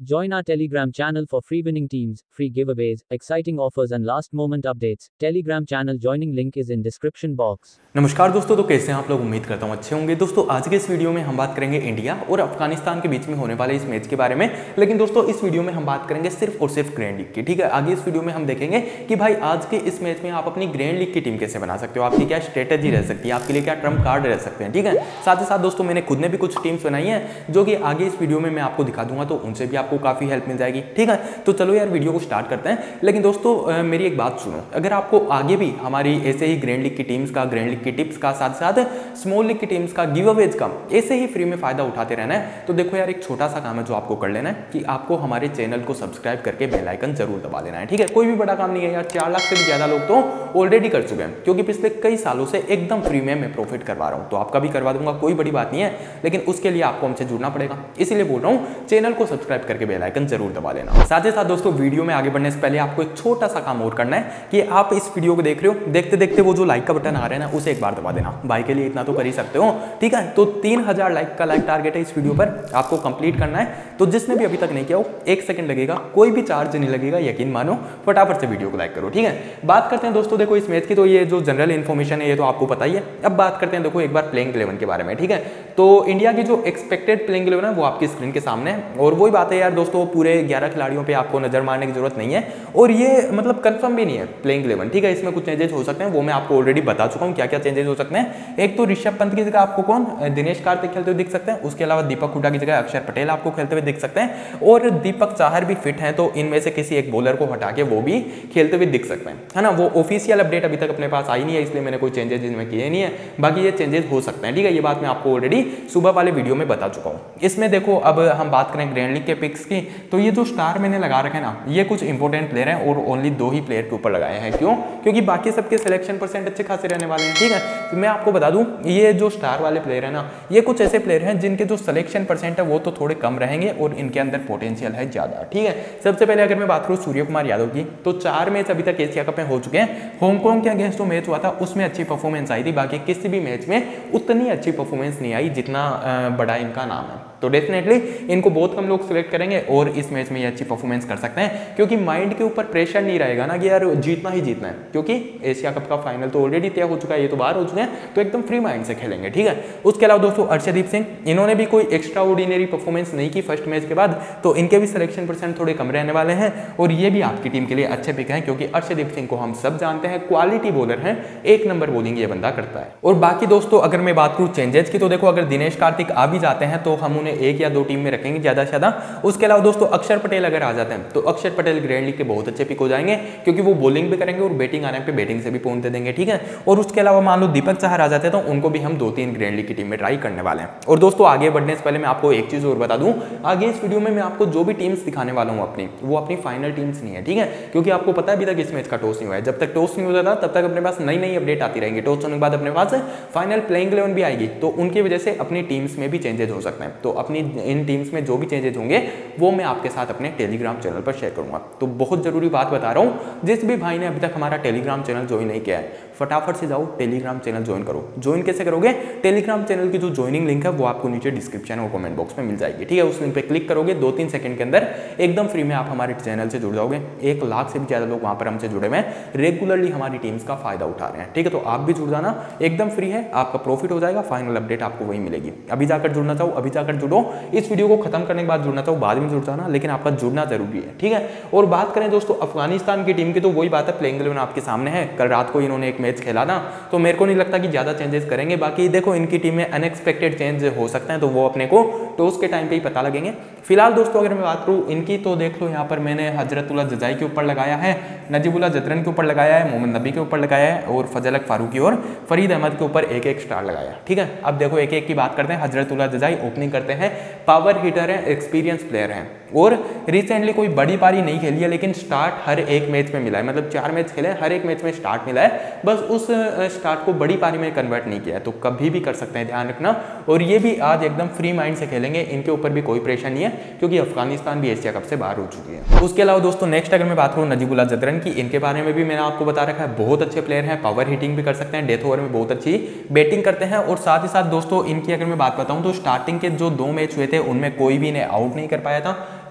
Join our Telegram channel for free winning teams, free giveaways, exciting offers and last moment updates. Telegram channel joining link is in description box. नमस्कार दोस्तों, तो कैसे हैं आप लोग। उम्मीद करता हूँ अच्छे होंगे। दोस्तों आज के इस वीडियो में हम बात करेंगे इंडिया और अफगानिस्तान के बीच में होने वाले इस मैच के बारे में। लेकिन दोस्तों इस वीडियो में हम बात करेंगे सिर्फ और सिर्फ ग्रैंड लीग की। ठीक है, आगे इस वीडियो में हम देखेंगे कि भाई आज के इस मैच में आप अपनी ग्रैंड लीग की टीम कैसे बना सकते हो, आपकी क्या स्ट्रेटेजी रह सकती है, आपके लिए क्या ट्रम्प कार्ड रह सकते हैं। ठीक है, साथ ही साथ दोस्तों मैंने खुद ने भी कुछ टीम्स बनाई हैं जो कि आगे इस वीडियो में मैं आपको दिखा दूंगा, तो उनसे भी आपको काफी हेल्प मिल जाएगी। ठीक है, तो चलो यार वीडियो को स्टार्ट करते हैं। लेकिन दोस्तों मेरी एक बात सुनो, अगर आपको आगे भी हमारी ऐसे ही ग्रैंड लीग की टीम्स का, ग्रैंड लीग की टिप्स का, साथ स्मॉल लीग की टीम्स का, गिव अवेज का ऐसे ही फ्री में फायदा उठाते रहना है, तो देखो यार एक छोटा सा काम है जो आपको कर लेना है कि आपको हमारे चैनल को सब्सक्राइब करके बेल आइकन जरूर दबा देना है। ठीक है, कोई भी बड़ा काम नहीं है यार, 4 लाख से भी ज्यादा लोग तो ऑलरेडी कर चुके हैं, क्योंकि पिछले कई सालों से एकदम फ्री में मैं प्रॉफिट करवा रहा हूं, तो आपका भी करवा दूंगा, कोई बड़ी बात नहीं है। लेकिन उसके लिए आपको हमसे जुड़ना पड़ेगा, इसीलिए बोल रहा हूं चैनल को सब्सक्राइब करके बेल आइकन जरूर दबा लेना। साथ ही साथ दोस्तों वीडियो में आगे बढ़ने से पहले आपको एक छोटा सा काम और करना है कि आप इस वीडियो को देख रहे हो, देखते देखते वो जो लाइक का बटन आ रहा है ना, उसे एक बार दबा देना। भाई के लिए इतना तो कर ही सकते हो। ठीक है, तो 3000 लाइक का लाइक टारगेट है इस वीडियो पर, आपको कंप्लीट करना है। तो जिसने भी अभी तक नहीं किया हो, 1 सेकंड लगेगा, कोई भी चार्ज नहीं लगेगा, यकीन मानो, फटाफट से वीडियो को लाइक करो। ठीक है, बात करते हैं दोस्तों देखो इस मैच की, तो ये जो जनरल इन्फॉर्मेशन है ये तो आपको पता ही है। अब बात करते हैं देखो एक बार प्लेइंग 11 के बारे में। ठीक है, तो इंडिया की जो एक्सपेक्टेड प्लेइंग 11 है वो आपकी स्क्रीन के सामने है, और वही बात है यार दोस्तों, पूरे 11 खिलाड़ियों पे आपको नजर मारने की जरूरत नहीं है, और ये मतलब कंफर्म भी नहीं है प्लेइंग 11। ठीक है, इसमें कुछ चेंजेस हो सकते हैं, वो मैं आपको ऑलरेडी बता चुका हूँ क्या क्या चेंजेस हो सकते हैं। एक तो ऋषभ पंत की जगह आपको कौन, दिनेश कार्तिक खेलते हुए दिख सकते हैं, उसके अलावा दीपक हुड्डा की जगह अक्षर पटेल आपको खेलते हुए दिख सकते हैं, और दीपक चाहर भी फिट हैं, तो इनमें से किसी एक बॉलर को हटा के वो भी खेलते हुए दिख सकते हैं, है ना। वो ऑफिशियल अपडेट अभी तक अपने पास आई नहीं है, इसलिए मैंने कोई चेंजेस इनमें किए नहीं है, बाकी ये चेंजेस हो सकते हैं। ठीक है, ये बात मैं आपको ऑलरेडी सुबह वाले वीडियो में बता चुका हूँ। इसमें देखो अब हम बात करें ग्रैंड लीग के पिक्स की, तो ये जो स्टार मैंने लगा रखे ना, ये कुछ इंपॉर्टेंट प्लेयर हैं, और ओनली 2 ही प्लेयर के ऊपर लगाए हैं। क्यों? क्योंकि बाकी सबके सिलेक्शन परसेंट अच्छे खासे रहने वाले हैं। ठीक है, तो मैं आपको बता दूं, ये जो स्टार वाले प्लेयर है ना, ये कुछ ऐसे प्लेयर हैं जिनके जो सिलेक्शन परसेंट है वो तो थोड़े कम रहेंगे, और इनके अंदर पोटेंशियल है ज्यादा। ठीक है, सबसे पहले अगर मैं बात करूं सूर्य कुमार यादव की, तो 4 मैच अभी तक एशिया कप में हो चुके हैं। हांगकांग के अगेंस्ट जो मैच हुआ था उसमें अच्छी परफॉर्मेंस आई थी, बाकी किसी भी मैच में उतनी अच्छी परफॉर्मेंस नहीं आई जितना बड़ा इनका नाम है। तो डेफिनेटली इनको बहुत कम लोग सिलेक्ट करेंगे, और इस मैच में ये अच्छी परफॉर्मेंस कर सकते हैं, क्योंकि माइंड के ऊपर प्रेशर नहीं रहेगा ना कि यार जीतना ही जीतना है, क्योंकि एशिया कप का फाइनल तो ऑलरेडी तय हो चुका है, ये तो बाहर हो चुके हैं, तो एकदम फ्री माइंड से खेलेंगे। ठीक है, उसके अलावा दोस्तों अर्शदीप सिंह, इन्होंने भी कोई एक्स्ट्रा ऑर्डिनरी परफॉर्मेंस नहीं की फर्स्ट मैच के बाद, तो इनके भी सिलेक्शन परसेंट थोड़े कम रहने वाले हैं, और ये भी आपकी टीम के लिए अच्छे पिक हैं, क्योंकि अर्शदीप सिंह को हम सब जानते हैं, क्वालिटी बॉलर हैं, 1 नंबर बॉलिंग ये बंदा करता है। और बाकी दोस्तों अगर मैं बात करूं चेंजेस की, तो देखो अगर दिनेश कार्तिक आ भी जाते हैं तो हम उन्हें 1 या 2 टीम में रखेंगे ज्यादा से ज्यादा। उसके अलावा दोस्तों अक्षर पटेल अगर आ जाते हैं, तो अक्षर पटेल ग्रैंड लीग के बहुत अच्छे पिक हो जाएंगे, क्योंकि वो बॉलिंग भी करेंगे और बैटिंग आने पे बैटिंग से भी पॉइंट दे देंगे। ठीक है, और उसके अलावा मान लो दीपक चाहर आ जाते हैं, तो उनको भी हम 2-3 ग्रैंड लीग की टीम में ट्राई करने वाले हैं। और दोस्तों आगे बढ़ने से पहले मैं आपको एक चीज और बता दूं, आगे इस वीडियो में मैं आपको जो भी टीम्स दिखाने वाला हूं अपनी, वो अपनी फाइनल टीम्स नहीं है। ठीक है, क्योंकि आपको पता है अभी तक इस मैच का टॉस नहीं हुआ है, जब तक टॉस नहीं हो जाता तब तक अपने पास नई नई अपडेट आती रहेंगी। टॉस होने के बाद अपने पास फाइनल प्लेइंग 11 भी आएगी, तो उनकी वजह से अपनी टीम्स में भी चेंजेस हो सकते हैं। तो अपनी इन टीम्स में जो भी चेंजेस होंगे वो मैं आपके साथ अपने टेलीग्राम चैनल पर शेयर करूंगा। तो बहुत जरूरी बात बता रहा हूं, जिस भी भाई ने अभी तक हमारा टेलीग्राम चैनल ज्वाइन नहीं किया है, फटाफट से जाओ टेलीग्राम चैनल ज्वाइन करो। ज्वाइन कैसे करोगे? टेलीग्राम चैनल की जो ज्वाइनिंग लिंक है वो आपको नीचे डिस्क्रिप्शन और कमेंट बॉक्स में मिल जाएगी। ठीक है, उस लिंक पे क्लिक करोगे, 2-3 सेकंड के अंदर एकदम फ्री में आप हमारे चैनल से जुड़ जाओगे। 1 लाख से भी ज्यादा लोग वहां पर हमसे जुड़े हुए हैं, रेगुलरली हमारी टीम्स का फायदा उठा रहे हैं। ठीक है, तो आप भी जुड़ जाना, एकदम फ्री है, आपका प्रॉफिट हो जाएगा, फाइनल अपडेट आपको वही मिलेगी। अभी जाकर जुड़ना चाहो अभी जाकर जुड़ो, इस वीडियो को खत्म करने के बाद जुड़ना चाहो बाद में जुड़ जाना, लेकिन आपका जुड़ना जरूरी है। ठीक है, और बात करें दोस्तों अफगानिस्तान की टीम की, तो वही बात है, प्लेइंग 11 आपके सामने है। कल रात को इन्होंने एक मैच खेला ना, तो मेरे को नहीं लगता कि ज्यादा चेंजेस करेंगे। बाकी देखो इनकी टीम में अनएक्सपेक्टेड चेंज हो सकते हैं, तो वो अपने को टॉस के टाइम पे ही पता लगेंगे। फिलहाल दोस्तों अगर मैं बात करूं इनकी, तो देख लो यहाँ पर मैंने हजरतुल्लाह जजाई के ऊपर लगाया है, नजीबुल्लाह जदरन के ऊपर लगाया है, मोहम्मद नबी के ऊपर लगाया है, और फजल हक फारूकी और फरीद अहमद के ऊपर 1-1 स्टार लगाया। ठीक है, अब देखो 1-1 की बात करते हैं। हजरतुल्लाह जजाई ओपनिंग करते हैं, पावर हिटर है, एक्सपीरियंस प्लेयर है, और रिसेंटली कोई बड़ी पारी नहीं खेली है, लेकिन स्टार्ट हर एक मैच में मिला है। मतलब 4 मैच खेले, हर एक मैच में स्टार्ट मिला है, बस उस स्टार्ट को बड़ी पारी में कन्वर्ट नहीं किया है, तो कभी भी कर सकते हैं, ध्यान रखना। और ये भी आज एकदम फ्री माइंड से खेलेंगे, इनके ऊपर भी कोई प्रेशर नहीं है, क्योंकि अफगानिस्तान भी एशिया कप से बाहर हो चुकी है। उसके अलावा दोस्तों नेक्स्ट अगर मैं बात करूँ नजीबुल्लाह जदरन की, इनके बारे में भी मैंने आपको बता रखा है, बहुत अच्छे प्लेयर हैं, पावर हिटिंग भी कर सकते हैं, डेथ ओवर में बहुत अच्छी बैटिंग करते हैं। और साथ ही साथ दोस्तों इनकी अगर मैं बात बताऊं, तो स्टार्टिंग के जो 2 मैच हुए थे उनमें कोई भी इन्हें आउट नहीं कर पाया था।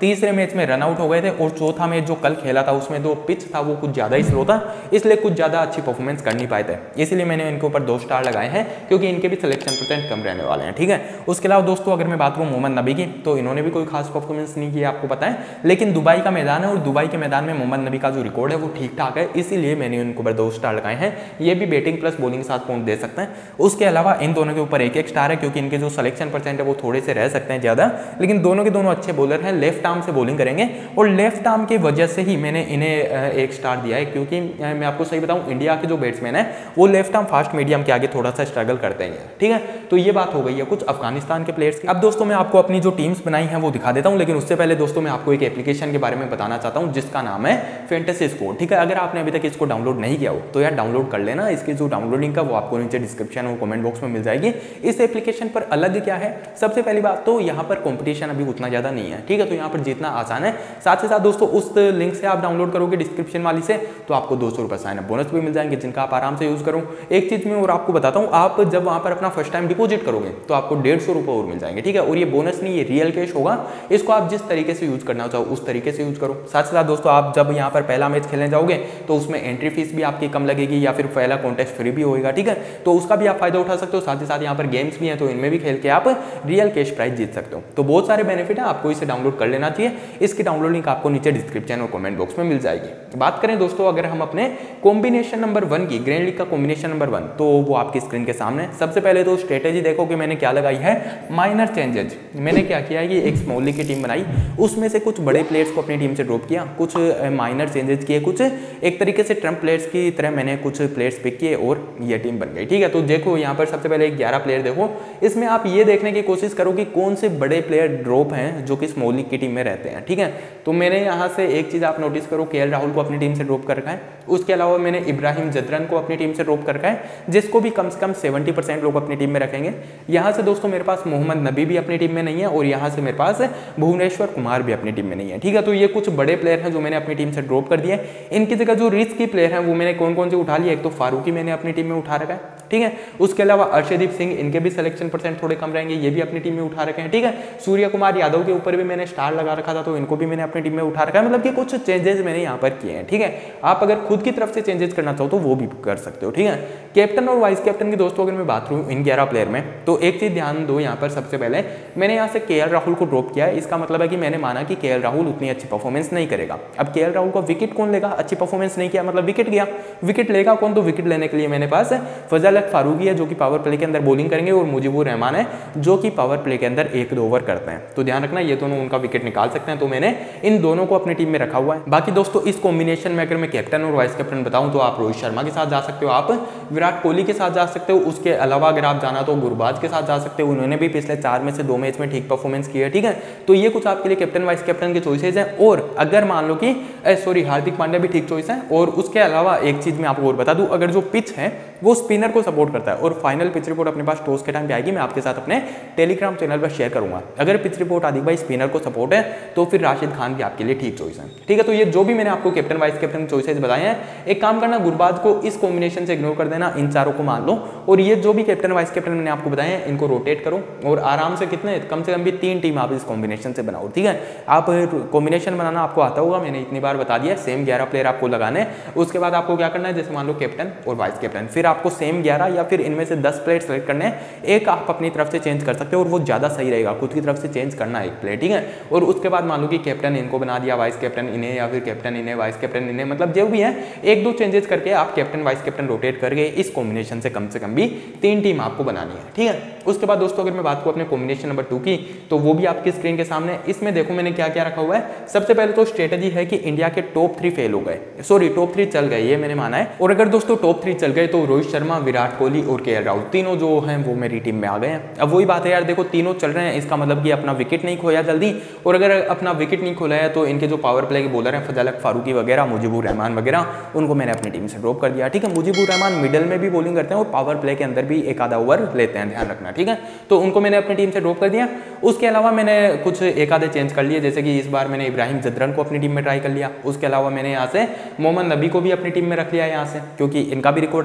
तीसरे मैच में रन आउट हो गए थे और चौथा मैच जो कल खेला था उसमें जो पिच था वो कुछ ज़्यादा ही स्लो था, इसलिए कुछ ज़्यादा अच्छी परफॉर्मेंस कर नहीं पाए थे, इसलिए मैंने इनके ऊपर 2 स्टार लगाए हैं क्योंकि इनके भी सिलेक्शन % कम रहने वाले हैं। ठीक है, उसके अलावा दोस्तों अगर मैं बात करूँ मोहम्मद नबी की, तो इन्होंने भी कोई खास परफॉर्मेंस नहीं की आपको पता है, लेकिन दुबई का मैदान है और दुबई के मैदान में मोहम्मद नबी का जो रिकॉर्ड है वो ठीक ठाक है, इसीलिए मैंने इनके ऊपर 2 स्टार लगाए हैं। ये भी बैटिंग प्लस बॉलिंग के साथ पॉइंट दे सकते हैं। उसके अलावा इन दोनों के ऊपर 1-1 स्टार है क्योंकि इनके जो सिलेक्शन % है वो थोड़े से रह सकते हैं ज़्यादा, लेकिन दोनों के दोनों अच्छे बॉलर हैं, लेफ्ट आर्म से बॉलिंग करेंगे और लेफ्ट आर्म की वजह से ही मैंने इन्हें 1 स्टार दिया है, क्योंकि मैं आपको सही बताऊं इंडिया के जो बैट्समैन है वो लेफ्ट आर्म फास्ट मीडियम के आगे थोड़ा सा स्ट्रगल करते हैं। ठीक है, तो ये बात हो गई है कुछ अफगानिस्तान के प्लेयर्स की। अब दोस्तों मैं आपको अपनी जो टीम्स बनाई हैं वो दिखा देता हूं, लेकिन उससे पहले दोस्तों मैं आपको एक एप्लीकेशन के बारे में बताना चाहता हूं जिसका नाम है फैंटेसी स्कोर। ठीक है, अगर आपने अभी तक इसको डाउनलोड नहीं किया हो तो यार डाउनलोड कर लेना, इसकी जो डाउनलोड लिंक है वो आपको नीचे डिस्क्रिप्शन और कमेंट बॉक्स में मिल जाएगी। इस एप्लीकेशन पर अलग क्या है, सबसे पहली बात तो यहाँ पर कंपटीशन अभी उतना ज़्यादा नहीं है। ठीक है, तो यहाँ पर जीतना आसान है। साथ ही साथ दोस्तों उस लिंक से आप डाउनलोड करोगे डिस्क्रिप्शन वाली से तो आपको 200 रुपये साइन अप बोनस भी मिल जाएंगे जिनका आप आराम से यूज़ करो। एक चीज़ मैं और आपको बताता हूँ, आप जब वहाँ पर अपना फर्स्ट टाइम डिपॉजिट करोगे तो आपको 150 रुपये और मिल जाएंगे। ठीक है, और ये बोनस नहीं, ये रियल कैश होगा, इसको आप जिस तरीके से यूज़ करना चाहो उस तरीके से यूज़ करो। साथ ही साथ दोस्तों आप जब यहाँ पर पहला मैच खेलने जाओगे तो उसमें एंट्री फीस भी आपकी कम लगेगी या फिर पहला कॉन्टेस्ट फ्री भी होगा। ठीक है, तो उसका भी आप फायदा उठा सकते हो। साथ ही साथ यहाँ पर गेम्स भी हैं तो इनमें भी खेल के आप रियल कैश प्राइज जीत सकते हो। तो बहुत सारे बेनिफिट है, आपको इसे डाउनलोड कर लेना चाहिए। इसकी डाउनलोड लिंक आपको नीचे डिस्क्रिप्शन और कमेंट बॉक्स में मिल जाएगी। बात करें दोस्तों अगर हम अपने कॉम्बिनेशन नंबर 1 की, ग्रैंड लीग का कॉम्बिनेशन नंबर 1, तो वो आपकी स्क्रीन के सामने। सबसे पहले तो स्ट्रेटेजी देखो कि मैंने क्या लगाई है, माइनर चेंजेज। मैंने क्या किया है कि एक स्मॉल लीग की टीम बनाई, उसमें से कुछ बड़े प्लेयर्स को अपनी टीम से ड्रॉप किया, कुछ माइनर चेंजेस किए, कुछ एक तरीके से ट्रम्प प्लेयर्स की तरह मैंने कुछ प्लेयर्स पिक किए और ये टीम बन गई। ठीक है, तो देखो यहाँ पर सबसे पहले 11 प्लेयर देखो, इसमें आप ये देखने की कोशिश करो कि कौन से बड़े प्लेयर ड्रॉप हैं जो कि स्मॉल लीग की टीम में रहते हैं। ठीक है, तो मैंने यहाँ से एक चीज़ आप नोटिस करो, केएल राहुल को अपनी टीम से ड्रॉप कर रखा है। उसके अलावा मैंने इब्राहिम जदरन को अपनी टीम से ड्रॉप कर रखा है, जिसको भी कम से कम 70% लोग अपनी टीम में रखेंगे। यहाँ से दोस्तों मेरे पास मोहम्मद नबी भी अपनी टीम में नहीं है और यहाँ से मेरे पास भुवनेश्वर कुमार भी अपनी टीम में नहीं है। ठीक है, तो ये कुछ बड़े प्लेयर हैं जो मैंने अपनी टीम से ड्रॉप कर दिए। इनकी जगह जो रिस्की प्लेयर हैं वो मैंने कौन कौन से उठा लिया, एक तो फारूकी मैंने अपनी टीम में उठा रखा है। ठीक है, उसके अलावा अर्शदीप सिंह, इनके भी सिलेक्शन % थोड़े कम रहेंगे, ये भी अपनी टीम में उठा रखे हैं। ठीक है, सूर्य कुमार यादव के ऊपर भी मैंने स्टार लगा रखा था तो इनको भी मैंने अपनी टीम में उठा रखा है। मतलब कि कुछ चेंजेस मैंने यहाँ पर किए हैं। ठीक है, आप अगर खुद की तरफ से चेंजेस करना चाहो तो वो भी कर सकते हो। ठीक है, कैप्टन और वाइस कैप्टन की दोस्तों अगर मैं बात करूँ इन 11 प्लेयर में, तो एक चीज ध्यान दो, यहाँ पर सबसे पहले मैंने यहाँ से केएल राहुल को ड्रॉप किया है। इसका मतलब है कि मैंने माना कि केएल राहुल उतनी अच्छी परफॉर्मेंस नहीं करेगा। अब केएल राहुल को विकेट कौन लेगा, अच्छी परफॉर्मेंस नहीं किया मतलब विकेट गया। विकेट लेगा कौन, तो विकेट लेने के लिए मेरे पास फजल हक फारूकी है जो कि पावर प्ले के अंदर बॉलिंग करेंगे और मुजीबुर रहमान है जो कि पावर प्ले के अंदर 1-2 ओवर करते हैं। तो ध्यान रखना ये दोनों उनका विकेट निकाल सकते हैं, तो मैंने इन दोनों को अपनी टीम में रखा हुआ है। बाकी दोस्तों इस कॉम्बिनेशन में अगर मैं कैप्टन और वाइस कैप्टन बताऊं तो आप रोहित शर्मा के साथ जा सकते हो, आप विराट कोहली के साथ जा सकते हो। उसके अलावा अगर आप जाना तो गुरबाज के साथ जा सकते हो, उन्होंने भी पिछले 4 में से 2 मैच में ठीक परफॉर्मेंस की है। ठीक है, तो ये कुछ आपके लिए कैप्टन वाइस कैप्टन के चॉइसेस हैं। और अगर मान लो कि हार्दिक पांड्या भी ठीक चॉइस है। और उसके अलावा एक चीज मैं आपको और बता दूं, अगर जो पिच है वो स्पिनर को सपोर्ट करता है और फाइनल पिच रिपोर्ट अपने पास टॉस के टाइम पे आएगी, मैं आपके साथ अपने टेलीग्राम चैनल पर शेयर करूंगा। अगर पिच रिपोर्ट आदि भाई स्पिनर को सपोर्ट है तो फिर राशिद खान भी आपके लिए ठीक चॉइस है। ठीक है, तो ये जो भी मैंने आपको कैप्टन वाइस कैप्टन चॉइसेस बताए हैं, एक काम करना गुरबाज को इस कॉम्बिनेशन से इग्नोर कर देना, इन चारों को मान लो और ये जो भी कैप्टन वाइस कैप्टन मैंने आपको बताए हैं इनको रोटेट करो और आराम से कितने कम से कम भी 3 टीम आप इस कॉम्बिनेशन से बनाओ। ठीक है, आप कॉम्बिनेशन बनाना आपको आता होगा, मैंने इतनी बार बता दिया। सेम 11 प्लेयर आपको लगाने, उसके बाद आपको क्या करना है, जैसे मान लो कैप्टन और वाइस कैप्टन, फिर आपको सेम 11 या फिर इनमें से 10 प्लेयर सेलेक्ट करने हैं। एक आप अपनी तरफ से चेंज कर सकते हो और वो ज्यादा सही रहेगा, खुद की तरफ से चेंज करना एक प्लेयर। ठीक है, और उसके बाद मान लो कि कैप्टन इनको बना दिया, वाइस कैप्टन इन्हें, या फिर कैप्टन इन्हें वाइस कैप्टन इन्हें, मतलब जो भी है 1-2 चेंजेस करके आप कैप्टन वाइस कैप्टन रोटेट करके इस कॉम्बिनेशन से कम भी 3 टीम आपको बनानी है। ठीक है, उसके बाद दोस्तों अगर मैं बात करूं अपने कॉम्बिनेशन नंबर 2 की, तो वो भी आपकी स्क्रीन के सामने। इसमें देखो मैंने क्या क्या रखा हुआ है। सबसे पहले तो स्ट्रेटेजी है कि इंडिया के टॉप 3 फेल हो गए, सॉरी टॉप 3 चल गए, ये मैंने माना है। और अगर दोस्तों टॉप 3 चल गए तो रोहित शर्मा, विराट कोहली और केएल राहुल तीनों जो हैं वो मेरी टीम में आ गए हैं। अब वही बात है यार, देखो तीनों चल रहे हैं, इसका मतलब कि अपना विकेट नहीं खोया जल्दी, और अगर अपना विकेट नहीं खोला है तो इनके जो पावर प्ले के बॉलर हैं फजल हक फारूकी वगैरह, मुजीबुर रहमान वगैरह, उनको मैंने अपनी टीम से ड्रॉप कर दिया। ठीक है, मुजीबुर रहमान मिडिल में भी बॉलिंग करते हैं और पावर प्ले के अंदर भी एक आधा ओवर लेते हैं, ध्यान रखना। ठीक है, तो उनको मैंने अपनी टीम से ड्रॉप कर दिया। उसके अलावा मैंने कुछ एक आधे चेंज कर लिए, जैसे कि इस बार मैंने इब्राहिम जदरन को अपनी टीम में ट्राई कर लिया। उसके अलावा मैंने यहाँ से मोहम्मद नबी को भी अपनी टीम में रख लिया यहाँ से, क्योंकि इनका भी रिकॉर्ड अच्छा है ना,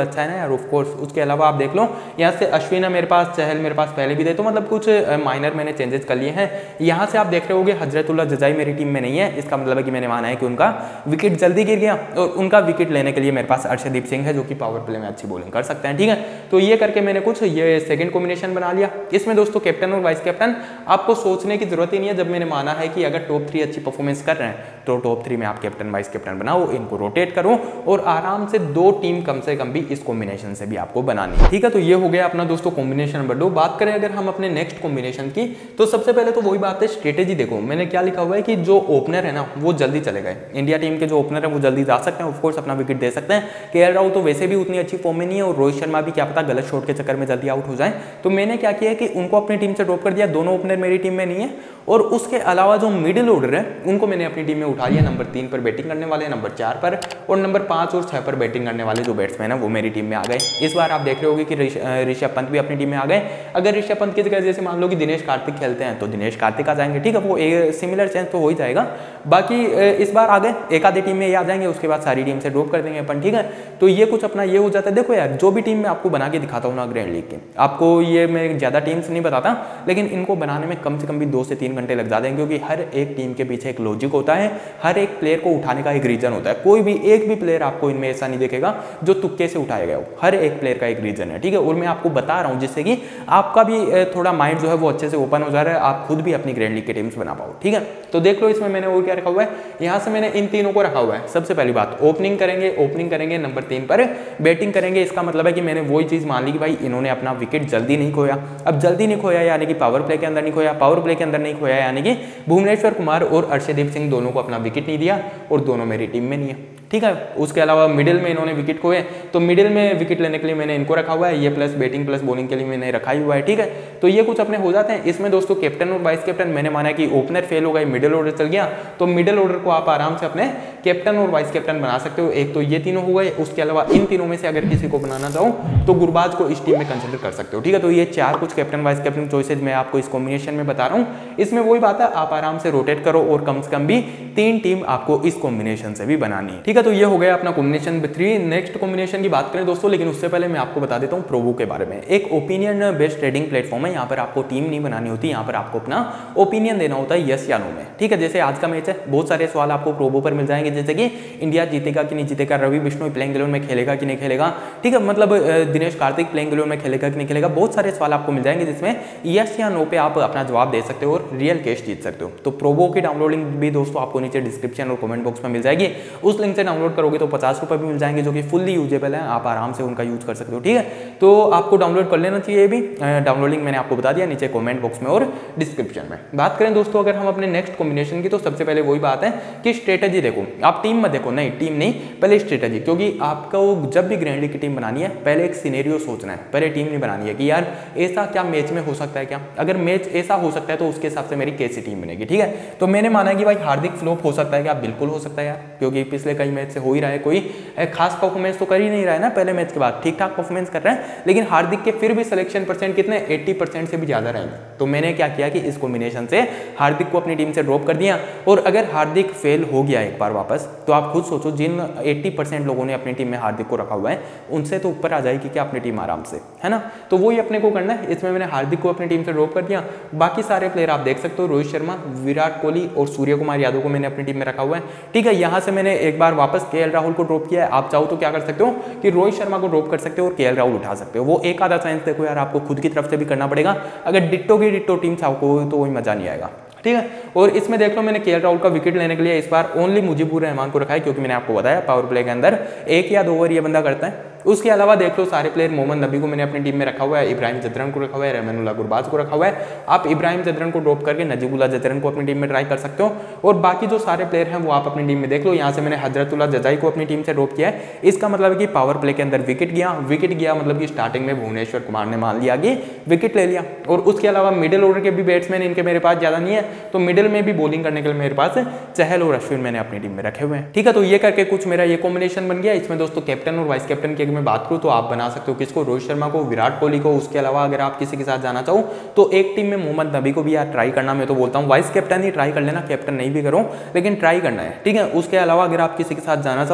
यार ऑफकोर्स। उसके अलावा आप देख लो यहाँ से अश्विन है मेरे पास, चहल मेरे पास पहले भी थे, तो मतलब कुछ माइनर मैंने चेंजेस कर लिए हैं। यहाँ से आप देख रहे होगे हजरतुल्लाह जजाई मेरी टीम में नहीं है, इसका मतलब है कि मैंने माना है कि उनका विकेट जल्दी गिर गया और उनका विकेट लेने के लिए मेरे पास अर्शदीप सिंह है जो कि पावर प्ले में अच्छी बॉलिंग कर सकते हैं, ठीक है। तो ये करके मैंने कुछ ये सेकंड कॉम्बिनेशन बना लिया। इसमें दोस्तों कैप्टन और वाइस कैप्टन आपको सोचने की जरूरत ही नहीं है। जब मैंने माना है कि अगर टॉप 3 अच्छी परफॉर्मेंस कर रहे हैं तो टॉप 3 में आप कैप्टन वाइस कैप्टन बनाओ, इनको रोटेट करो और आराम से 2 टीम कम से कम भी इस कॉम्बिनेशन से भी आपको बनानी है, ठीक है। तो ये हो गया अपना दोस्तों कॉम्बिनेशन नंबर 2। बात करें अगर हम अपने नेक्स्ट कॉम्बिनेशन की, तो सबसे पहले तो वही बात है स्ट्रेटेजी। देखो मैंने क्या लिखा हुआ है कि जो ओपनर है ना वो जल्दी चले गए, इंडिया टीम के जो ओपनर है वो जल्दी जा सकते हैं, ऑफकोर्स अपना विकेट दे सकते हैं। केएल राहुल तो वैसे भी उतनी अच्छी फॉर्म में नहीं है और रोहित शर्मा भी क्या पता गलत शॉट के चक्कर में जल्दी आउट हो जाए। तो मैंने क्या किया कि उनको अपनी टीम से ड्रॉप कर दिया, दोनों ओपनर मेरी टीम में नहीं है। और उसके अलावा जो मिडिल ऑर्डर है उनको मैंने अपनी टीम में उठा लिया, नंबर 3 पर बैटिंग करने वाले, नंबर 4 पर और नंबर 5 और 6 पर बैटिंग करने वाले जो बैट्समैन है वो मेरी टीम में आ गए। इस बार आप देख रहे होगे कि ऋषभ पंत भी अपनी टीम में आ गए। अगर ऋषभ पंत की जगह जैसे मान लो कि दिनेश कार्तिक खेलते हैं तो दिनेश कार्तिक आ जाएंगे, ठीक है, वो सिमिलर चेंज तो हो ही जाएगा। बाकी इस बार आ गए, एक आधी टीम में ये आ जाएंगे, उसके बाद सारी टीम से ड्रॉप कर देंगे अपन, ठीक है। तो ये कुछ अपना ये हो जाता है। देखो यार जो भी टीम मैं आपको बना के दिखाता हूँ ना ग्रैंड लीग की, आपको ये मैं ज़्यादा टीम्स नहीं बताता, लेकिन इनको बनाने में कम से कम भी 2 से 3 घंटे लग जाते हैं, क्योंकि हर एक टीम के पीछे एक लॉजिक होता है, हर एक प्लेयर को उठाने का एक रीजन होता है। कोई भी एक भी प्लेयर आपको इनमें ऐसा नहीं देखेगा जो तुक्के से उठाया गया हो, हर एक प्लेयर का एक रीजन है, ठीक है। और मैं आपको बता रहा हूँ जिससे कि आपका भी थोड़ा माइंड जो है वो अच्छे से ओपन हो जा रहा है, आप खुद भी अपनी ग्रैंड लीग के टीम्स बना पाओ, ठीक है। तो देख लो इसमें मैंने और क्या रखा हुआ है, यहाँ से मैंने इन तीनों को रखा हुआ है। सबसे पहली बात ओपनिंग करेंगे नंबर 3 पर बैटिंग करेंगे। इसका मतलब है कि मैंने वही चीज मान ली कि भाई इन्होंने अपना विकेट जल्दी नहीं खोया। अब जल्दी नहीं खोया यानी कि पावर प्ले के अंदर नहीं खोया, पावर प्ले के अंदर नहीं खोया यानी कि भुवनेश्वर कुमार और अर्शदीप सिंह दोनों को अपना विकेट नहीं दिया और दोनों मेरी टीम में नहीं है, ठीक है। उसके अलावा मिडिल में इन्होंने विकेट खोए, तो मिडिल में विकेट लेने के लिए मैंने इनको रखा हुआ है, ये प्लस बैटिंग प्लस बॉलिंग के लिए मैंने रखा ही हुआ है, ठीक है। तो ये कुछ अपने हो जाते हैं। इसमें दोस्तों कैप्टन और वाइस कैप्टन मैंने माना कि ओपनर फेल हो गए, मिडिल ऑर्डर चल गया, तो मिडिल ऑर्डर को आप आराम से अपने कैप्टन और वाइस कैप्टन बना सकते हो। एक तो ये तीनों हो गए, उसके अलावा इन तीनों में से अगर किसी को बनाना चाहो तो गुरबाज को इस टीम में कंसिडर कर सकते हो, ठीक है। तो ये 4 कुछ कैप्टन वाइस कैप्टन चॉइसेस मैं आपको इस कॉम्बिनेशन में बता रहा हूँ। इसमें वही बात है, आप आराम से रोटेट करो और कम से कम भी 3 टीम आपको इस कॉम्बिनेशन से भी बनानी है, ठीक है। तो ये हो गया अपना कॉम्बिनेशन 3। नेक्स्ट कॉम्बिनेशन की बात करें दोस्तों, लेकिन उससे पहले मैं आपको बता देता हूँ प्रोवो के बारे में। एक ओपिनियन बेस्ड ट्रेडिंग प्लेटफॉर्म है, यहाँ पर आपको टीम नहीं बनानी होती, यहाँ पर आपको अपना ओपिनियन देना होता है यस या नो में, ठीक है। जैसे आज का मैच है, बहुत सारे सवाल आपको प्रोवो पर मिल जाएंगे, जैसे कि इंडिया जीतेगा कि नहीं जीतेगा, रवि बिश्नोई प्लेइंग 11 में खेलेगा कि नहीं खेलेगा, ठीक है, मतलब दिनेश कार्तिक प्लेइंग 11 में खेलेगा कि नहीं खेलेगा, बहुत सारे सवाल आपको मिल जाएंगे जिसमें यस या नो पे आप अपना जवाब दे सकते हो और रियल कैश जीत सकते हो। तो प्रोवो की डाउनलोडिंग भी दोस्तों आपको नीचे डिस्क्रिप्शन और कमेंट बॉक्स में मिल जाएगी, उस लिंक से डाउनलोड करोगे तो 50 रुपये भी मिल जाएंगे, जो कि फुल्ली यूजेबल है, आप आराम से उनका यूज कर सकते हो, ठीक है। तो आपको डाउनलोड कर लेना चाहिए, भी डाउनलोडिंग मैंने आपको बता दिया नीचे कमेंट बॉक्स में और डिस्क्रिप्शन में। बात करें दोस्तों अगर हम अपने नेक्स्ट कॉम्बिनेशन की, तो सबसे पहले वही बात है कि स्ट्रेटेजी देखो, आप टीम में देखो, नहीं टीम नहीं, पहले स्ट्रेटेजी, क्योंकि आपको जब भी ग्रैंड लीग की टीम बनानी है पहले एक सिनेरियो सोचना है, पहले टीम नहीं बनानी है कि यार ऐसा क्या मैच में हो सकता है, क्या अगर मैच ऐसा हो सकता है तो उसके हिसाब से मेरी कैसी टीम बनेगी, ठीक है। तो मैंने माना कि भाई हार्दिक फ्लॉप हो सकता है क्या, बिल्कुल हो सकता है यार, क्योंकि पिछले कई मैच से हो ही रहा है, कोई खास परफॉर्मेंस तो कर ही नहीं रहा है ना, पहले मैच के बाद ठीक ठाक परफॉर्मेंस कर रहे हैं, लेकिन हार्दिक के फिर भी सिलेक्शन परसेंट कितने 80% से भी ज्यादा रहेंगे। तो मैंने क्या किया कि इस कॉम्बिनेशन से हार्दिक को अपनी टीम से ड्रॉप कर दिया, और अगर हार्दिक फेल हो गया एक बार वापस, तो आप खुद सोचो जिन 80% लोगों ने अपनी टीम में हार्दिक को रखा हुआ है उनसे तो ऊपर आ जाएगी क्या अपनी टीम आराम से, है ना। तो वही अपने को करना है, इसमें मैंने हार्दिक को अपनी टीम से ड्रॉप कर दिया। बाकी सारे प्लेयर आप देख सकते हो, रोहित शर्मा, विराट कोहली और सूर्य कुमार यादव को मैंने अपनी टीम में रखा हुआ है, ठीक है। यहाँ से मैंने एक बार वापस केएल राहुल को ड्रॉप किया है। आप चाहो तो क्या कर सकते हो कि रोहित शर्मा को ड्रॉप कर सकते हो और केएल राहुल उठा सकते हो, वो एक आधा साइंस देखो यार, आपको खुद की तरफ से भी करना पड़ेगा, अगर डिट्टो की डिट्टो टीम चाहो तो वही मजा नहीं आएगा, ठीक है। और इसमें देख लो मैंने केएल राहुल का विकेट लेने के लिए इस बार ओनली मुजीबुर रहमान को रखा है, क्योंकि मैंने आपको बताया पावर प्ले के अंदर 1 या 2 ओवर ये बंदा करता है। उसके अलावा देख लो सारे प्लेयर, मोहम्मद नबी को मैंने अपनी टीम में रखा हुआ है, इब्राहिम जदरन को रखा हुआ है, रहमानुल्लाह गुरबाज को रखा हुआ है। आप इब्राहिम जदरन को ड्रॉप करके नजीबुल्लाह जदरन को अपनी टीम में ट्राई कर सकते हो, और बाकी जो सारे प्लेयर हैं वो आप अपनी टीम में देख लो। यहाँ से मैंने हजरतुल्लाह जजाई को अपनी टीम से ड्रॉप किया है, इसका मतलब है कि पावर प्ले के अंदर विकेट गया मतलब कि स्टार्टिंग में भुवनेश्वर कुमार ने मान लिया कि विकेट ले लिया। और उसके अलावा मिडिल ऑर्डर के भी बैट्समैन इनके मेरे पास ज्यादा नहीं है, तो मिडिल में भी बॉलिंग करने के लिए मेरे पास चहल और अश्विन मैंने अपनी टीम में रखे हुए हैं, ठीक है। तो ये करके कुछ मेरा ये कॉम्बिनेशन बन गया। इसमें दोस्तों कैप्टन और वाइस कैप्टन की अगर मैं बात करूँ तो आप बना सकते हो किसको, रोहित शर्मा को, विराट कोहली को। उसके अलावा अगर आप किसी के साथ जाना चाहो तो एक टीम में मोहम्मद नबी को भी यार ट्राई करना, मैं तो बोलता हूँ वाइस कैप्टन ही ट्राई कर लेना, कैप्टन नहीं भी करो लेकिन ट्राई करना है, ठीक है। उसके अलावा अगर आप किसी के साथ जाना चाहो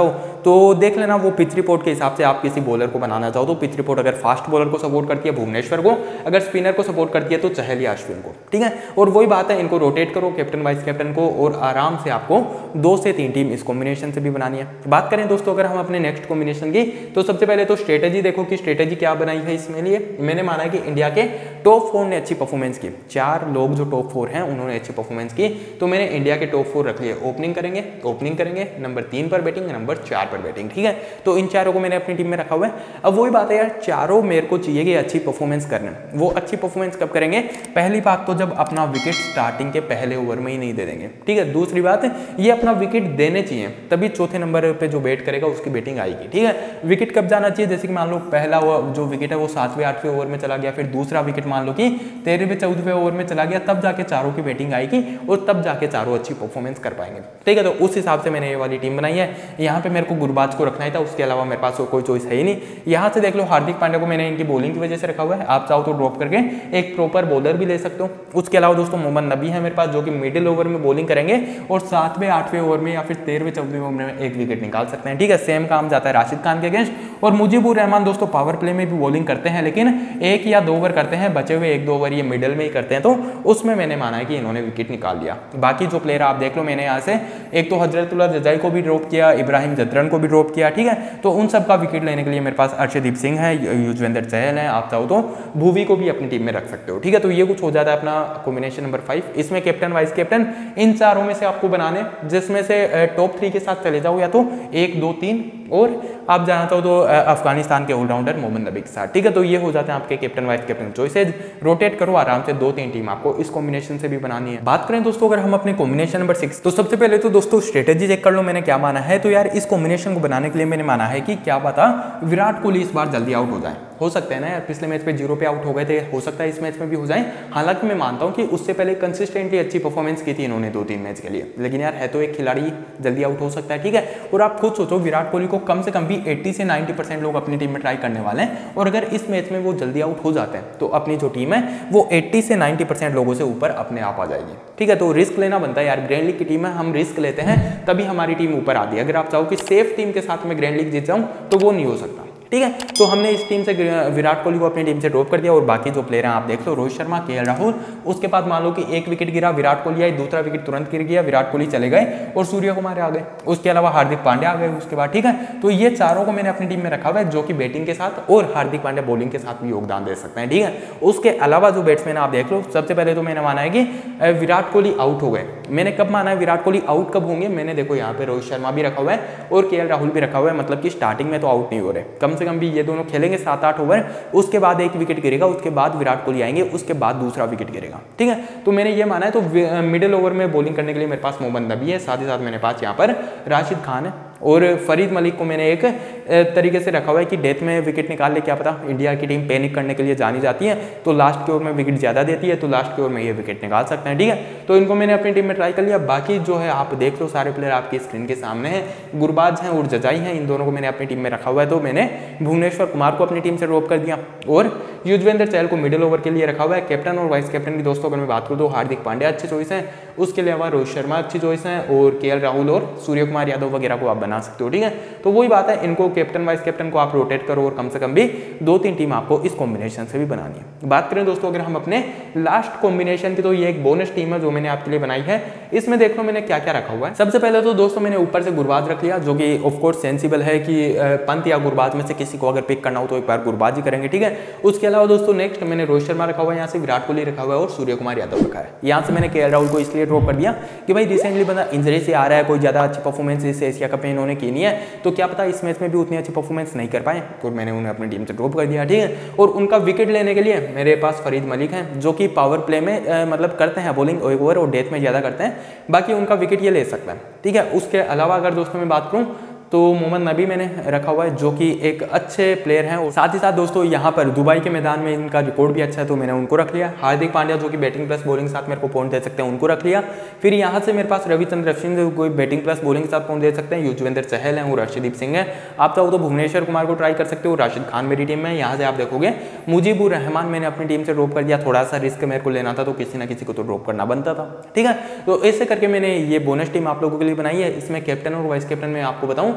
तो देख लेना वो पिच रिपोर्ट के हिसाब से आप किसी बॉलर को बनाना चाहो तो पिच रिपोर्ट अगर फास्ट बॉलर को सपोर्ट करती है भुवनेश्वर को, अगर स्पिनर को सपोर्ट करती है तो चहल या अश्विन को, ठीक है। और वही बात है, इनको रोटेट करो कैप्टन वाइस कैप्टन को, और आराम से आपको 2 से 3 टीम इस कॉम्बिनेशन से भी बनानी है। बात करें दोस्तों अगर हम अपने नेक्स्ट कॉम्बिनेशन की, तो सबसे पहले तो स्ट्रेटेजी देखो कि स्ट्रेटेजी क्या बनाई है इसमें लिए। मैंने माना कि इंडिया के टॉप 4 ने अच्छी परफॉर्मेंस की, 4 लोग जो टॉप 4 हैं उन्होंने अच्छी परफॉर्मेंस की, तो मैंने इंडिया के टॉप 4 रख लिए। ओपनिंग करेंगे नंबर 3 पर बैटिंग, नंबर 4 पर बैटिंग, ठीक है। तो इन चारों को मैंने अपनी टीम में रखा हुआ है। अब वही बात है यार, चारों मेरे को चाहिए कि अच्छी परफॉर्मेंस करने। वो अच्छी परफॉर्मेंस कब करेंगे? पहली बात तो जब अपना विकेट स्टार्टिंग के पहले ओवर में ही नहीं दे देंगे, ठीक है। दूसरी बात है ये अपना विकेट देने चाहिए, तभी चौथे नंबर पे जो बैट करेगा उसकी बैटिंग आएगी, ठीक है। विकेट कब जाना चाहिए? जैसे कि मान लो पहला जो विकेट है वो 7वें 8वें ओवर में चला गया, फिर दूसरा विकेट मान लो कि 13वें 14वें ओवर में चला गया, तब जाके चारों की बैटिंग आएगी और तब जाके चारों अच्छी परफॉर्मेंस कर पाएंगे, ठीक है। तो उस हिसाब से मैंने ये वाली टीम बनाई है। यहाँ पे मेरे को गुरबाज को रखना ही था, उसके अलावा मेरे पास कोई चॉइस है ही नहीं। यहाँ से देख लो हार्दिक पांड्या को मैंने इनकी बॉलिंग की वजह से रखा हुआ है, आप चाहो तो ड्रॉप करके एक प्रॉपर बॉलर भी ले सकते हो। उसके अलावा दोस्तों मोहम्मद नबी है मेरे पास, जो कि मिडिल ओवर में बॉलिंग करेंगे और 7वें 8वें ओवर में या फिर 13वें 14वें ओवर में एक विकेट निकाल सकते हैं, ठीक है। सेम काम जाता है राशिद खान के अगेंस्ट। और मुजीबुर रहमान दोस्तों पावर प्ले में भी बॉलिंग करते हैं, लेकिन 1 या 2 ओवर करते हैं, बचे हुए 1-2 ओवर ये मिडिल में ही करते हैं, तो उसमें मैंने माना है कि इन्होंने विकेट निकाल लिया। बाकी जो प्लेयर आप देख लो, मैंने यहाँ से एक तो हजरतुल्लाह जजाई को भी ड्रॉप किया, इब्राहिम जदरन को भी ड्रॉप किया, ठीक है। तो उन सब का विकेट लेने के लिए मेरे पास अर्शदीप सिंह है, युजवेंद्र चहल है, आप चाहो तो भुवी को भी अपनी टीम में रख सकते हो, ठीक है। तो ये कुछ हो जाता है अपना कॉम्बिनेशन नंबर 5। इसमें कैप्टन वाइस कैप्टन इन चारों में से आपको बनाने, जिसमें से टॉप 3 के साथ चले जाओ, या तो 1 2 3, और आप जाना चाहो तो अफगानिस्तान के ऑलराउंडर मोहम्मद नबी के साथ, ठीक है। तो ये हो जाते हैं आपके captain vice captain choices. Rotate करो आराम से, 2-3 टीम आपको इस कॉम्बिनेशन से भी बनानी है। बात करें दोस्तों अगर हम अपने कॉम्बिनेशन नंबर 6, तो सबसे पहले तो दोस्तों स्ट्रेटेजी चेक कर लो मैंने क्या माना है। तो यार इस कॉम्बिनेशन को बनाने के लिए मैंने माना है कि क्या पता विराट कोहली इस बार जल्दी आउट हो जाए। हो सकता है ना यार, पिछले मैच पे 0 पे आउट हो गए थे, हो सकता है इस मैच में भी हो जाए। हालांकि मैं मानता हूं कि उससे पहले कंसिस्टेंटली अच्छी परफॉर्मेंस की थी इन्होंने 2-3 मैच के लिए, लेकिन यार है तो एक खिलाड़ी, जल्दी आउट हो सकता है, ठीक है। और आप खुद सोचो विराट कोहली को कम से कम भी 80 से 90% लोग अपनी टीम में ट्राई करने वाले हैं, और अगर इस मैच में वो जल्दी आउट हो जाते हैं तो अपनी जो टीम है वो 80 से 90% लोगों से ऊपर अपने आप आ जाएगी, ठीक है। तो रिस्क लेना बनता है यार, ग्रैंड लीग की टीम है, हम रिस्क लेते हैं तभी हमारी टीम ऊपर आती है। अगर आप चाहो कि सेफ टीम के साथ में ग्रैंड लीग जीत जाऊं तो वो नहीं हो सकता, ठीक है। तो हमने इस टीम से विराट कोहली को अपनी टीम से ड्रॉप कर दिया, और बाकी जो प्लेयर हैं आप देख लो, रोहित शर्मा, केएल राहुल। उसके बाद मान लो कि एक विकेट गिरा, विराट कोहली आई, दूसरा विकेट तुरंत गिर गया, विराट कोहली चले गए और सूर्य कुमार आ गए। उसके अलावा हार्दिक पांड्या आ गए उसके बाद, ठीक है। तो ये चारों को मैंने अपनी टीम में रखा हुआ है, जो कि बैटिंग के साथ और हार्दिक पांड्या बॉलिंग के साथ भी योगदान दे सकते हैं, ठीक है। उसके अलावा जो बैट्समैन आप देख लो, सबसे पहले तो मैंने माना है कि विराट कोहली आउट हो गए। मैंने कब माना है विराट कोहली आउट कब होंगे? मैंने देखो यहाँ पे रोहित शर्मा भी रखा हुआ है और केएल राहुल भी रखा हुआ है, मतलब कि स्टार्टिंग में तो आउट नहीं हो रहे, कम से कम भी ये दोनों खेलेंगे 7-8 ओवर, उसके बाद एक विकेट गिरेगा, उसके बाद विराट कोहली आएंगे, उसके बाद दूसरा विकेट गिरेगा, ठीक है। तो मैंने ये माना है। तो मिडिल ओवर में बॉलिंग करने के लिए मेरे पास मोहम्मद नबी है, साथ ही साथ मेरे पास यहाँ पर राशिद खान है, और फरीद मलिक को मैंने एक तरीके से रखा हुआ है कि डेथ में विकेट निकाल ले, क्या पता इंडिया की टीम पैनिक करने के लिए जानी जाती है तो लास्ट के ओवर में विकेट ज़्यादा देती है, तो लास्ट के ओवर में ये विकेट निकाल सकते हैं, ठीक है। तो इनको मैंने अपनी टीम में ट्राई कर लिया। बाकी जो है आप देख लो, सारे प्लेयर आपकी स्क्रीन के सामने हैं, गुरबाज हैं और जजाई हैं, इन दोनों को मैंने अपनी टीम में रखा हुआ है। तो मैंने भुवनेश्वर कुमार को अपनी टीम से ड्रॉप कर दिया और युजवेंद्र चहल को मिडिल ओवर के लिए रखा हुआ है। कैप्टन और वाइस कैप्टन की दोस्तों अगर मैं बात करूँ तो हार्दिक पांड्या अच्छी चॉइस है, उसके अलावा रोहित शर्मा अच्छी चॉइस है, और केएल राहुल और सूर्य कुमार यादव वगैरह को आप बना सकते हो, ठीक है। तो वही बात है, इनको कैप्टन वाइस कैप्टन को आप रोटेट करो, और कम से कम भी 2-3 टीम आपको इस कॉम्बिनेशन से भी बनानी है। बात करें दोस्तों अगर हम अपने लास्ट कॉम्बिनेशन की, तो ये एक बोनस टीम है जो मैंने आपके लिए बनाई है। इसमें देख लो मैंने क्या क्या रखा हुआ है। सबसे पहले तो दोस्तों मैंने ऊपर से गुरबाज रख लिया, जो कि ऑफकोर्स सेंसिबल है कि पंत या गुरबाज में से किसी को अगर पिक करना हो तो एक बार गुरबाज ही करेंगे, ठीक है। उसके अलावा दोस्तों नेक्स्ट मैंने रोहित शर्मा रखा हुआ है, यहाँ से विराट कोहली रखा हुआ है और सूर्य कुमार यादव रखा है। यहाँ से मैंने केएल राहुल को इसलिए ड्रॉप कर दिया कि भाई रिसेंटली बंदा इंजरी से आ रहा है, कोई ज्यादा अच्छी परफॉर्मेंस इस एशिया कप में इन्होंने की नहीं है, तो क्या पता इस मैच में भी उतनी अच्छी परफॉर्मेंस नहीं कर पाए, तो मैंने उन्हें अपनी टीम से ड्रॉप कर दिया, ठीक है। और उनका विकेट लेने के लिए मेरे पास फरीद मलिक हैं, जो कि पावर प्ले में मतलब करते हैं बॉलिंग ओवर और डेथ में ज़्यादा करते हैं, बाकी उनका विकेट ये ले सकता है, ठीक है। उसके अलावा अगर दोस्तों मैं बात करूँ तो मोहम्मद नबी मैंने रखा हुआ है, जो कि एक अच्छे प्लेयर हैं, और साथ ही साथ दोस्तों यहाँ पर दुबई के मैदान में इनका रिकॉर्ड भी अच्छा है, तो मैंने उनको रख लिया। हार्दिक पांड्या जो कि बैटिंग प्लस बॉलिंग के साथ मेरे को पॉइंट दे सकते हैं, उनको रख लिया। फिर यहाँ से मेरे पास रविचंद्र अश्विन जो कोई बैटिंग प्लस बॉलिंग के साथ पॉइंट दे सकते हैं, युजवेंद्र चहल हैं और अर्शदीप सिंह है। आप चाहो तो भुवनेश्वर कुमार को ट्राई कर सकते हो, राशिद खान मेरी टीम में। यहाँ से आप देखोगे मुजीबुर रहमान मैंने अपनी टीम से ड्रॉप कर दिया, थोड़ा सा रिस्क मेरे को लेना था तो किसी ना किसी को तो ड्रॉप करना बनता था, ठीक है। तो ऐसे करके मैंने ये बोनस टीम आप लोगों के लिए बनाई है। इसमें कैप्टन और वाइस कैप्टन में आपको बताऊं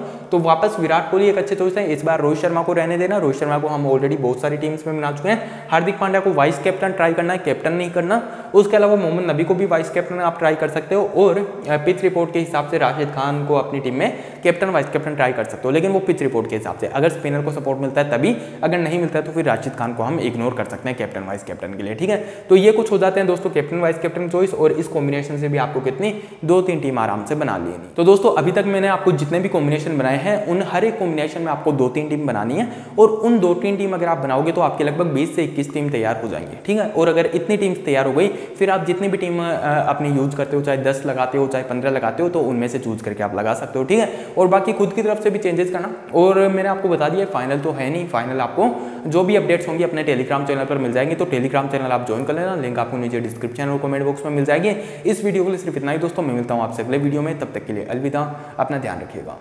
तो वापस विराट कोहली एक अच्छे चॉइस है। इस बार रोहित शर्मा को रहने देना, रोहित शर्मा को हम ऑलरेडी बहुत सारी टीम्स में बना चुके हैं। हार्दिक पांड्या को वाइस कैप्टन ट्राई करना है, कैप्टन नहीं करना। उसके अलावा मोहम्मद नबी को भी वाइस कैप्टन आप ट्राई कर सकते हो, और पिच रिपोर्ट के हिसाब से राशिद खान को अपनी टीम में कैप्टन वाइस कैप्टन ट्राई कर सकते हो, लेकिन वो पिच रिपोर्ट के हिसाब से, अगर स्पिनर को सपोर्ट मिलता है तभी, अगर नहीं मिलता है तो फिर राशिद खान को हम इग्नोर कर सकते हैं कैप्टन वाइस कैप्टन के लिए, ठीक है। तो ये कुछ हो जाते हैं दोस्तों कैप्टन वाइस कैप्टन चॉइस, और इस कॉम्बिनेशन से भी आपको कितनी 2-3 टीम आराम से बना लेनी। तो दोस्तों अभी तक मैंने आपको जितने भी कॉम्बिनेशन बनाए हैं उन हर एक कॉम्बिनेशन में आपको 2-3 टीम बनानी है, और उन 2-3 टीम अगर आप बनाओगे तो आपके लगभग 20 से 21 टीम तैयार हो जाएंगे, ठीक है। और अगर इतनी टीम्स तैयार हो गई, फिर आप जितनी भी टीम अपनी यूज करते हो, चाहे 10 लगाते हो चाहे 15 लगाते हो, तो उनमें से चूज करके आप लगा सकते हो, ठीक है। और बाकी खुद की तरफ से भी चेंजेस करना, और मैंने आपको बता दिया फाइनल तो है नहीं, फाइनल आपको जो भी अपडेट्स होंगी अपने टेलीग्राम चैनल पर मिल जाएंगे, तो टेलीग्राम चैनल आप ज्वाइन कर लेना, लिंक आपको नीचे डिस्क्रिप्शन और कमेंट बॉक्स में मिल जाएगी। इस वीडियो के लिए सिर्फ इतना ही दोस्तों, मैं मिलता हूँ आपसे अगले वीडियो में, तब तक के लिए अलविदा, अपना ध्यान रखिएगा।